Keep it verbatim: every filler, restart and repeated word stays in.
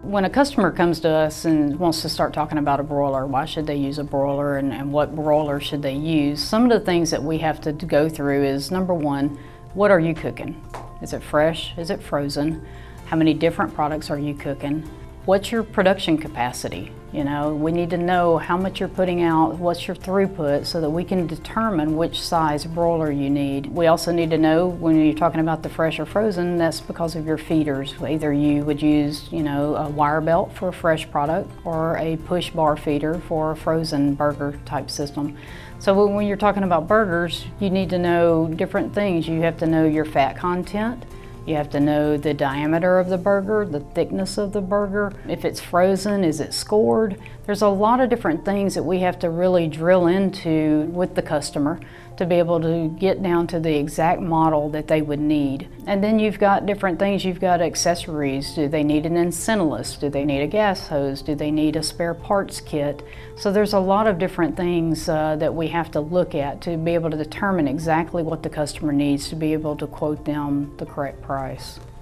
When a customer comes to us and wants to start talking about a broiler, why should they use a broiler and, and what broiler should they use? Some of the things that we have to go through is, number one, what are you cooking? Is it fresh? Is it frozen? How many different products are you cooking? What's your production capacity? You know, we need to know how much you're putting out, what's your throughput, so that we can determine which size broiler you need. We also need to know when you're talking about the fresh or frozen, that's because of your feeders. Either you would use, you know, a wire belt for a fresh product or a push bar feeder for a frozen burger type system. So when you're talking about burgers, you need to know different things. You have to know your fat content. You have to know the diameter of the burger, the thickness of the burger. If it's frozen, is it scored? There's a lot of different things that we have to really drill into with the customer to be able to get down to the exact model that they would need. And then you've got different things. You've got accessories. Do they need an Incentivist? Do they need a gas hose? Do they need a spare parts kit? So there's a lot of different things uh, that we have to look at to be able to determine exactly what the customer needs to be able to quote them the correct price.